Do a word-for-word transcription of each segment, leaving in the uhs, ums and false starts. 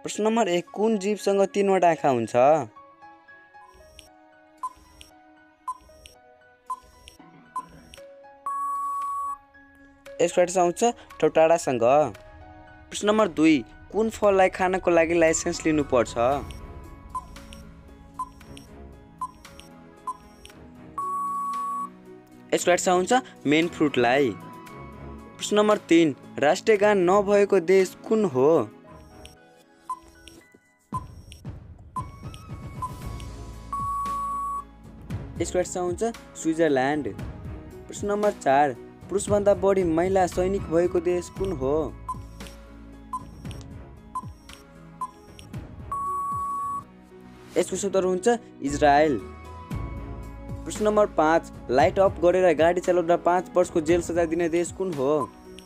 प्रश्न नम्बर एक, कुन जीवसँग तीनवटा आँखा हुन्छ? यसको राइट आउँछ टौटाडासँग। प्रश्न नम्बर दुई, कुन फललाई खानको लागि लाइसेन्स लिनुपर्छ? यसको राइट आउँछ मेन फ्रुटलाई। प्रश्न नम्बर तीन, राष्ट्रिय गान नभएको देश कुन हो? यसको राइट आउँछ स्विजरल्यान्ड। प्रश्न नम्बर चार, पुरुषभन्दा बढी महिला सैनिक भएको देश कुन हो? यसको उत्तर हुन्छ इजरायल। प्रश्न नम्बर पाँच, लाइट अफ गरेर गाडी चलाउँदा पाँच वर्षको जेल सजाय दिने देश कुन हो?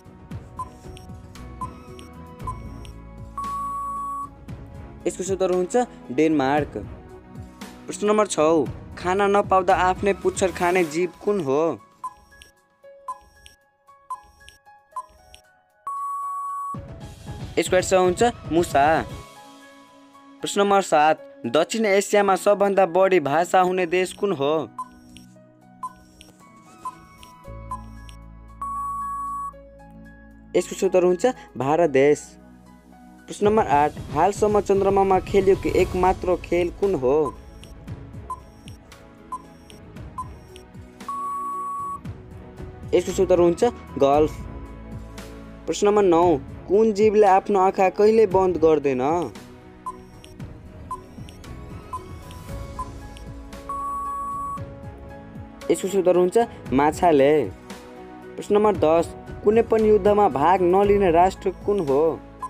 यसको उत्तर हुन्छ डेनमार्क। प्रश्न नम्बर छ, खाना नपाउँदा आफ्नै पुच्छर खाने जीव कुन हो? यसको राइट हुन्छ मुसा। प्रश्न नम्बर सात, दक्षिण एसियामा सबभन्दा बढी भाषा हुने देश कुन हो? यसको उत्तर हुन्छ भारत देश। प्रश्न नम्बर आठ, हालसम्म चन्द्रमामा खेलिएको एक मात्र खेल कुन हो? यसको उत्तर हुन्छ गल्फ। प्रश्न नम्बर नौ, कुन जीवले आफ्नो आँखा कहिले बन्द गर्दैन? यसको उत्तर हुन्छ माछाले। प्रश्न नम्बर दस, कुनै पनि युद्धमा भाग नलिने राष्ट्र कुन हो?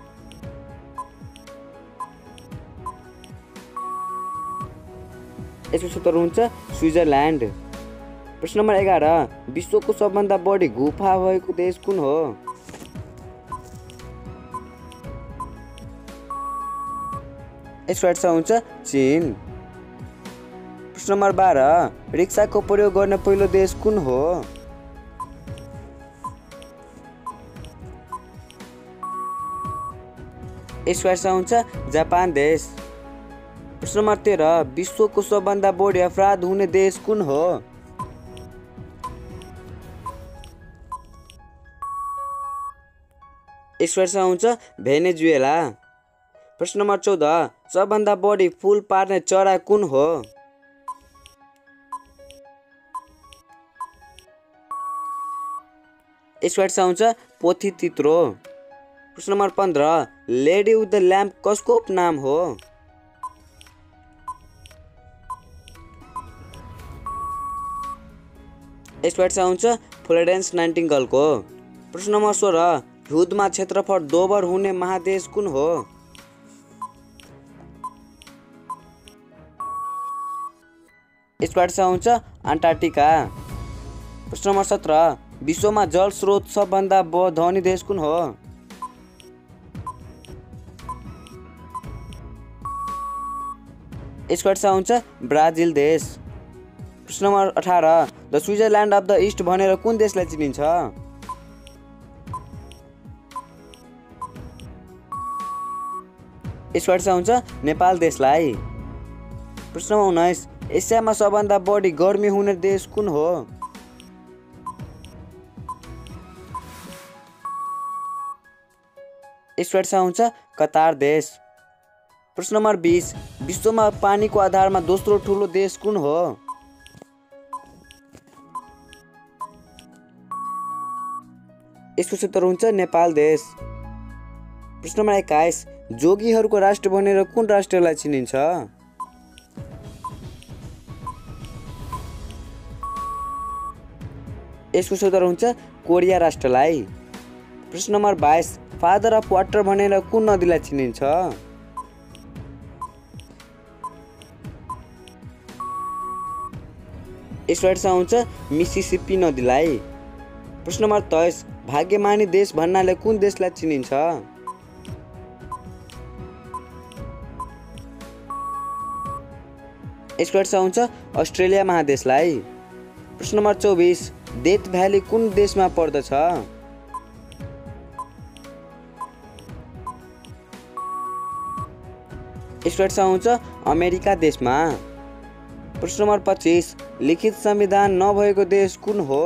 यसको उत्तर हुन्छ स्विजरल्यान्ड। प्रश्न नम्बर एघार, विश्वको सबभन्दा बढी गुफा भएको देश कुन हो? यसको राइट हुन्छ चीन। प्रश्न नम्बर बाह्र, रिक्साको प्रयोग गर्ने पहिलो देश कुन हो? यसको राइट हुन्छ जापान देश। प्रश्न नम्बर तेह्र, विश्वको सबभन्दा बढी अपराध हुने देश कुन हो? यसको राइट हुन्छ भेनेजुएला। प्रश्न नम्बर चौध, सबभन्दा बढी फुल पार्ने चरा कुन हो? यसको राइट आउँछ पोथी तित्रो। प्रश्न नम्बर पन्ध्र, लेडी विथ द ल्याम्प कसको नाम हो? यसको राइट आउँछ फ्लोरेन्स नाइटिङ्गेलको। प्रश्न नम्बर सोह्र, हिउँदमा क्षेत्रफल दोब्बर हुने महादेश कुन हो? यसको राइट आउँछ अन्टार्कटिका। प्रश्न नम्बर सत्र, विश्वमा जल स्रोत सबभन्दा धनी देश कुन हो? यसको राइट आउँछ ब्राजिल देश। प्रश्न नम्बर अठार, the Switzerland of the east भनेर कुन देशलाई चिनिन्छ? यसको राइट आउँछ नेपाल देशलाई। प्रश्न नम्बर उन्नाइस, एसियामा सबभन्दा बढी गर्मी हुने देश कुन हो? यसको राइट आउँछ कतार देश। प्रश्न नम्बर बीस, विश्वमा पानीको आधारमा दोस्रो ठुलो देश कुन हो? यसको उत्तर हुन्छ नेपाल देश। प्रश्न नम्बर एक्काइस, जोगीहरूको राष्ट्र भनेर कुन राष्ट्रलाई चिनिन्छ? यसको उत्तर हुन्छ कोरिया राष्ट्रलाई। प्रश्न नम्बर बाइस, फादर अफ वाटर भनेर कुन नदीलाई चिनिन्छ? यसको राइट आउँछ मिसिसिपी नदीलाई। प्रश्न नम्बर तेइस, भाग्यमानी देश भन्नाले कुन देशलाई चिनिन्छ? यसको राइट आउँछ अस्ट्रेलिया महादेशलाई। प्रश्न नम्बर चौबिस, डेथ भ्याली कुन देशमा पर्दछ? यसको राइट आउँछ अमेरिका देशमा। प्रश्न नम्बर पच्चिस लिखित संविधान नभएको देश कुन हो?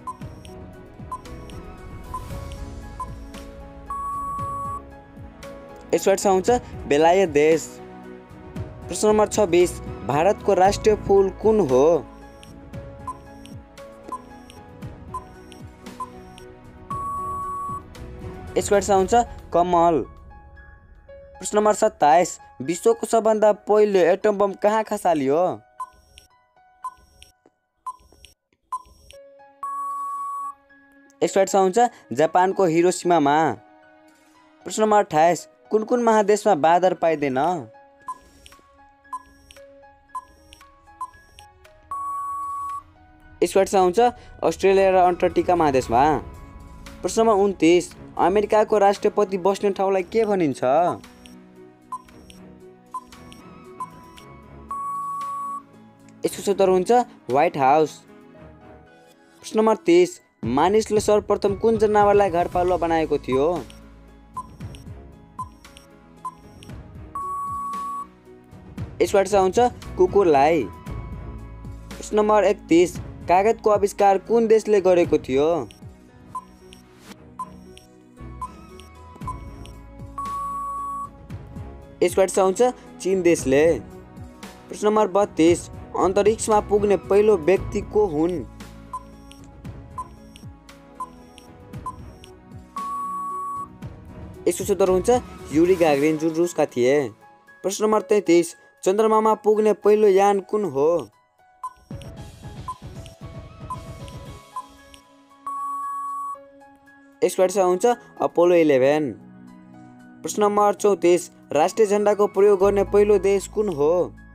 यसको राइट आउँछ बेलायत देश। प्रश्न नम्बर छब्बिस भारतको राष्ट्रिय फूल कुन हो? यसको राइट आउँछ कमल। प्रश्न नम्बर सत्ताइस विश्वको सबभन्दा पहिलो एटम बम कहाँ खसालियो? यसको राइट आउँछ जापानको हिरोसिमामा। प्रश्न नम्बर अठाइस कुन कुन महादेशमा बाँदर पाइँदैन? यसको राइट आउँछ अस्ट्रेलिया र अन्टार्कटिका महादेशमा। प्रश्न नम्बर उन्तिस अमेरिकाको राष्ट्रपति बस्ने ठाउँलाई के भनिन्छ? यसको उत्तर हुन्छ व्हाइट हाउस। प्रश्न नम्बर तीस मानिसले सर्वप्रथम कुन जनावरलाई घरपालुवा बनाएको थियो? यसको राइट आउँछ कुकुरलाई। प्रश्न नम्बर एकतिस कागजको आविष्कार कुन देशले गरेको थियो? यसको राइट आउँछ चीन देशले। प्रश्न नम्बर बत्तीस अन्तरिक्षमा पुग्ने पहिलो व्यक्ति को हुन्? यसको उत्तर हुन्छ युरी गागरिन जुन रुसका थिए। प्रश्न नम्बर तैंतीस चन्द्रमामा पुग्ने पहिलो यान कुन हो? यसको राइट आउँछ अपोलो इलेभेन। प्रश्न नम्बर चौतिस राष्ट्रिय झण्डाको प्रयोग गर्ने पहिलो देश कुन हो?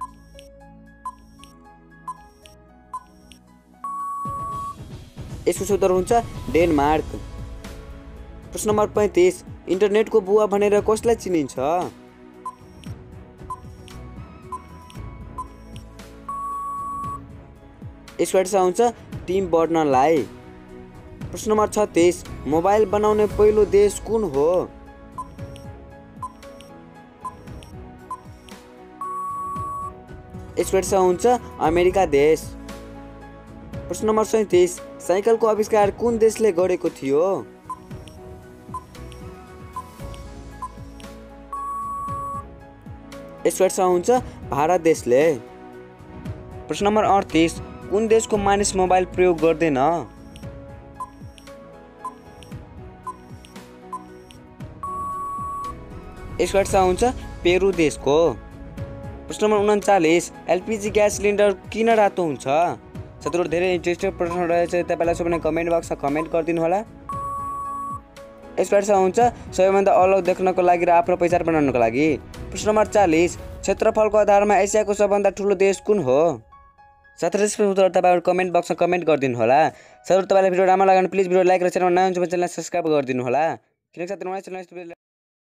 यसको उत्तर हुन्छ डेनमार्क। प्रश्न नम्बर पैंतीस इन्टरनेटको बुवा भनेर कसलाई चिनिन्छ? यसको राइट आउँछ टिम बर्नरलाई। प्रश्न नम्बर छत्तीस मोबाइल बनाउने पहिलो देश कुन हो? यसको राइट आउँछ अमेरिका देश। प्रश्न नम्बर सैंतीस साइकलको आविष्कार कुन देशले गरेको थियो? यसको राइट आउँछ भारत देशले। प्रश्न नम्बर अडतिस कुन देशको मानिस मोबाइल प्रयोग गर्दैन? यसको राइट आउँछ पेरु देशको। प्रश्न नम्बर उन्चालिस एलपिजी ग्यास सिलिन्डर किन रातो हुन्छ? साथीहरु धेरै इन्ट्रेस्टेड प्रश्न रहेछ, तपाईलाई सबैले कमेन्ट बक्समा कमेन्ट गरिदिनु होला। यसको राइट आउँछ सबैभन्दा अलग देख्नको लागि र आफ्नो पहिचान बनाउनको लागि। प्रश्न नम्बर चालीस क्षेत्रफलको आधारमा एसियाको सबभन्दा ठुलो देश कुन हो? साथीहरु यसको उत्तर तपाईहरु कमेन्ट बक्समा कमेन्ट गरिदिनु होला। साथीहरु तपाईलाई भिडियो राम्रो लाग्यो भने प्लिज भिडियो लाइक र च्यानलमा नयाँ हुनुहुन्छ भने च्यानललाई सब्स्क्राइब गरिदिनु होला। किनकि साथीहरु मलाई च्यानल